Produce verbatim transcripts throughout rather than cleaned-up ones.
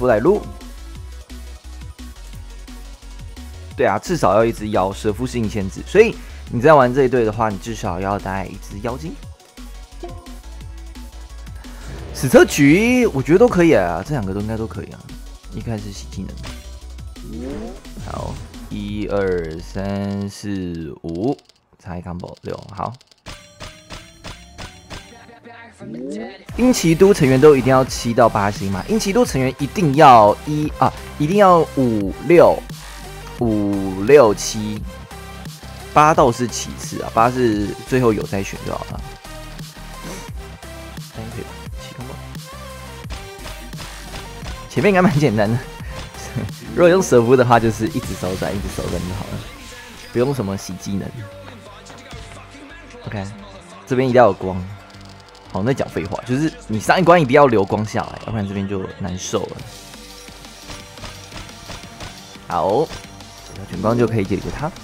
夫来撸。对啊，至少要一只妖，蛇夫是硬限制，所以你在玩这一队的话，你至少要带一只妖精。史车局我觉得都可以啊，这两个都应该都可以啊。一开始洗技能，好，一二三四五，猜 combo 六，好。英奇都成员都一定要七到八星嘛？英奇都成员一定要一啊，一定要五六五六七，八倒是其次啊，八是最后有再选就好了。Thank you， 七 combo， 前面应该蛮简单的。如果用蛇夫的话，就是一直手斩，一直手斩就好了，不用什么洗技能。OK， 这边一定要有光。好，那讲废话，就是你上一关一定要留光下来，要不然这边就难受了。好，全光就可以解决它。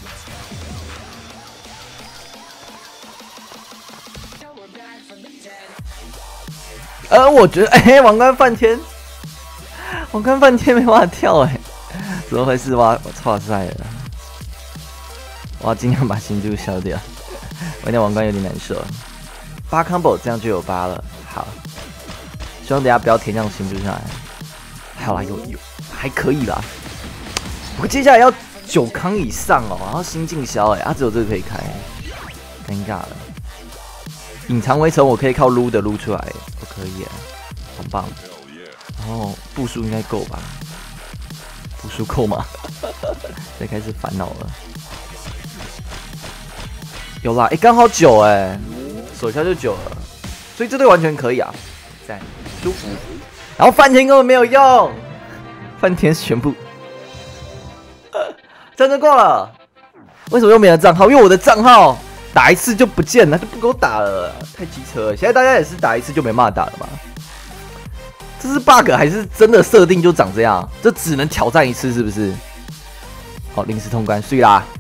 呃，我觉得，哎、欸，王冠梵天，王冠梵天没办法跳、欸，哎，怎么回事？哇，我操赛了！我要尽量把星柱消掉，我那王冠有点难受。八 combo 这样就有八了，好，希望等下不要填这样星柱下来。好啦，有有还可以啦。不过接下来要九康以上哦，然后新进销哎，啊只有这个可以开，尴尬了。隐藏围城我可以靠撸的撸出来，我可以耶，很棒。然后步数应该够吧？步数够吗？再开始烦恼了。有啦，哎、欸，刚好九哎。手下就九了，所以这队完全可以啊，赞，舒服。然后梵天根本没有用，梵天全部，真的过了。为什么用别人的账号？因为我的账号打一次就不见了，就不给我打了，太机车了。现在大家也是打一次就没办法打了吗？这是 bug 还是真的设定就长这样？这只能挑战一次是不是？好，临时通关，睡啦。